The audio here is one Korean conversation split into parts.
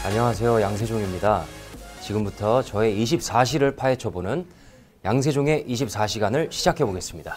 안녕하세요, 양세종입니다. 지금부터 저의 24시를 파헤쳐보는 양세종의 24시간을 시작해 보겠습니다.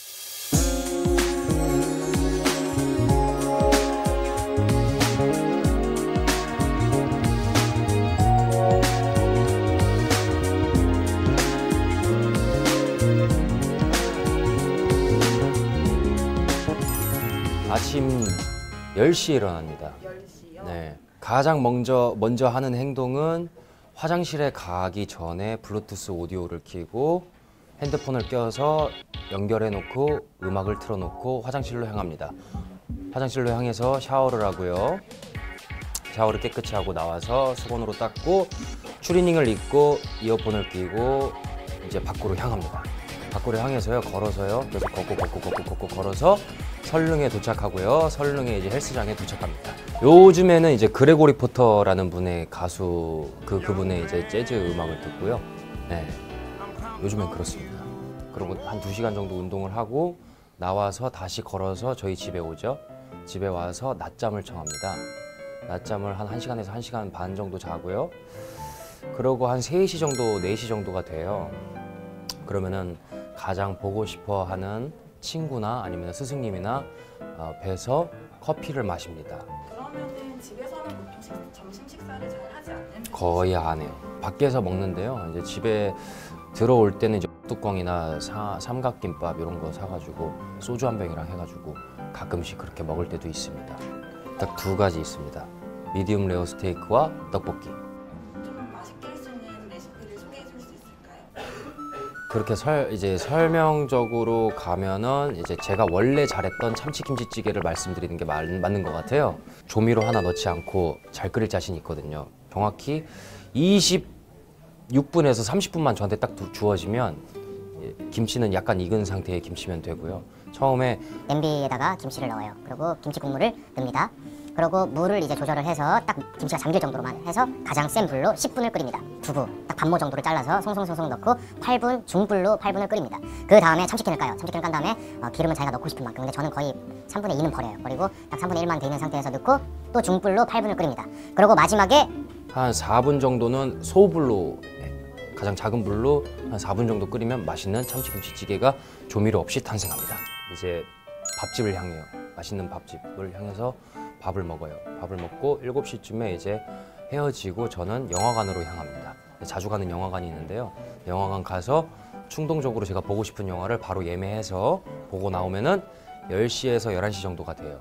아침 10시에 일어납니다. 10시요? 네. 가장 먼저 하는 행동은 화장실에 가기 전에 블루투스 오디오를 켜고 핸드폰을 껴서 연결해 놓고 음악을 틀어 놓고 화장실로 향합니다. 화장실로 향해서 샤워를 하고요. 샤워를 깨끗이 하고 나와서 수건으로 닦고 추리닝을 입고 이어폰을 끼고 이제 밖으로 향합니다. 밖으로 향해서요, 걸어서요. 계속 걷고 걸어서 설릉에 도착하고요. 설릉에 이제 헬스장에 도착합니다. 요즘에는 이제 그레고리 포터라는 분의 가수 그분의 이제 재즈 음악을 듣고요. 네, 요즘엔 그렇습니다. 그리고 한 2시간 정도 운동을 하고 나와서 다시 걸어서 저희 집에 오죠. 집에 와서 낮잠을 청합니다. 낮잠을 한 1시간에서 1시간 반 정도 자고요. 그러고 한 3시 정도, 4시 정도가 돼요. 그러면은 가장 보고 싶어 하는 친구나 아니면 스승님이나 뵈서 커피를 마십니다. 그러면은 집에서는 보통 점심 식사를 잘 하지 않는 거의 안 해요. 밖에서 먹는데요. 이제 집에 들어올 때는 이제 뚜껑이나 삼각김밥 이런 거 사가지고 소주 한 병이랑 해가지고 가끔씩 그렇게 먹을 때도 있습니다. 딱 2가지 있습니다. 미디움 레어 스테이크와 떡볶이. 좀 맛있게 할 수 있는 레시피를 소개해 줄 수 있을까요? 그렇게 이제 설명적으로 가면은 이제 제가 원래 잘했던 참치김치찌개를 말씀드리는 게 맞는 것 같아요. 조미료 하나 넣지 않고 잘 끓일 자신이 있거든요. 정확히 26분에서 30분만 저한테 딱 주어지면 김치는 약간 익은 상태의 김치면 되고요. 처음에 냄비에다가 김치를 넣어요. 그리고 김치 국물을 넣습니다. 그리고 물을 이제 조절을 해서 딱 김치가 잠길 정도로만 해서 가장 센 불로 10분을 끓입니다. 두부 딱 반모 정도를 잘라서 송송송송 넣고 8분 중불로 8분을 끓입니다. 그 다음에 참치캔을 까요. 참치캔을 깐 다음에 기름은 자기가 넣고 싶은 만큼, 근데 저는 거의 3분의 2는 버려요. 버리고 딱 3분의 1만 돼 있는 상태에서 넣고 또 중불로 8분을 끓입니다. 그리고 마지막에 한 4분 정도는 소불로, 가장 작은 불로 한 4분 정도 끓이면 맛있는 참치김치찌개가 조미료 없이 탄생합니다. 이제 밥집을 향해요. 맛있는 밥집을 향해서 밥을 먹어요. 밥을 먹고 7시쯤에 이제 헤어지고 저는 영화관으로 향합니다. 자주 가는 영화관이 있는데요. 영화관 가서 충동적으로 제가 보고 싶은 영화를 바로 예매해서 보고 나오면은 10시에서 11시 정도가 돼요.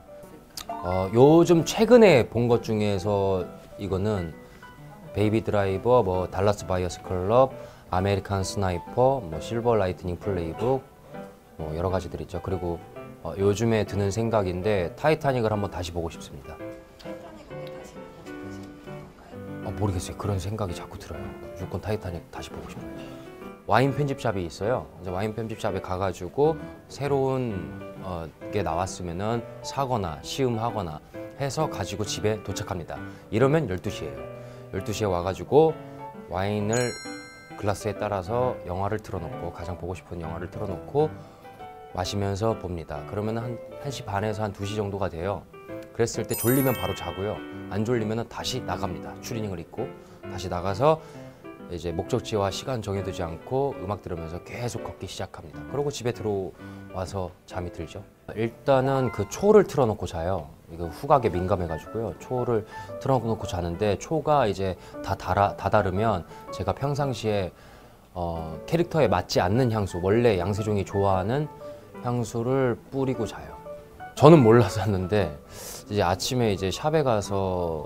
요즘 최근에 본 것 중에서 이거는 베이비 드라이버, 뭐 달라스 바이어스 클럽, 아메리칸 스나이퍼, 뭐 실버 라이트닝 플레이북, 뭐 여러 가지들 있죠. 그리고 요즘에 드는 생각인데 타이타닉을 한번 다시 보고 싶습니다. 타이타닉을 왜 다시 보고 싶으신 건가요? 모르겠어요. 그런 생각이 자꾸 들어요. 무조건 타이타닉 다시 보고 싶어요. 와인 편집샵이 있어요. 이제 와인 편집샵에 가가지고 새로운 게 나왔으면은 사거나 시음하거나 해서 가지고 집에 도착합니다. 이러면 12시예요. 12시에 와가지고 와인을 글라스에 따라서 영화를 틀어놓고 가장 보고 싶은 영화를 틀어놓고 마시면서 봅니다. 그러면 한 1시 반에서 한 2시 정도가 돼요. 그랬을 때 졸리면 바로 자고요. 안 졸리면 다시 나갑니다. 추리닝을 입고 다시 나가서 이제 목적지와 시간 정해두지 않고 음악 들으면서 계속 걷기 시작합니다. 그리고 집에 들어와서 잠이 들죠. 일단은 그 초를 틀어놓고 자요. 이거 후각에 민감해가지고요. 초를 틀어놓고 자는데 초가 이제 다 다르면 제가 평상시에 캐릭터에 맞지 않는 향수, 원래 양세종이 좋아하는 향수를 뿌리고 자요. 저는 몰랐었는데 이제 아침에 이제 샵에 가서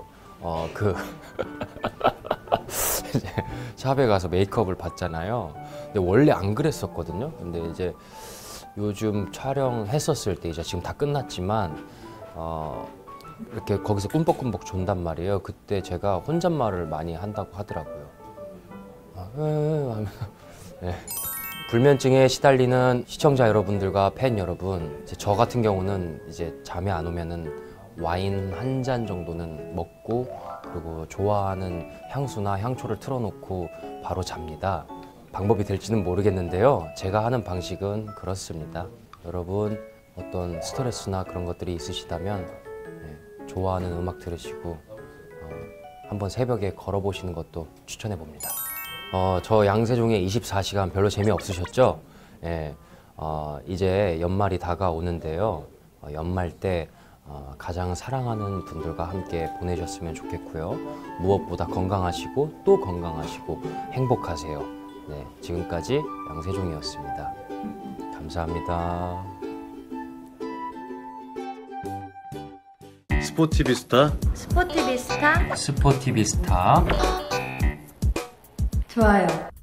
이제 샵에 가서 메이크업을 받잖아요. 근데 원래 안 그랬었거든요. 근데 이제 요즘 촬영했었을 때 이제 지금 다 끝났지만 이렇게 거기서 꿈벅꿈벅 존단 말이에요. 그때 제가 혼잣말을 많이 한다고 하더라고요. 하면서 네. 불면증에 시달리는 시청자 여러분들과 팬 여러분, 저 같은 경우는 이제 잠이 안 오면은 와인 한 잔 정도는 먹고 그리고 좋아하는 향수나 향초를 틀어놓고 바로 잡니다. 방법이 될지는 모르겠는데요. 제가 하는 방식은 그렇습니다. 여러분 어떤 스트레스나 그런 것들이 있으시다면 좋아하는 음악 들으시고 한번 새벽에 걸어보시는 것도 추천해 봅니다. 저 양세종의 24시간 별로 재미없으셨죠? 예, 이제 연말이 다가오는데요. 연말 때 가장 사랑하는 분들과 함께 보내셨으면 좋겠고요. 무엇보다 건강하시고 또 건강하시고 행복하세요. 네, 지금까지 양세종이었습니다. 감사합니다. 스포티비스타 스포티비스타 스포티비스타 좋아요.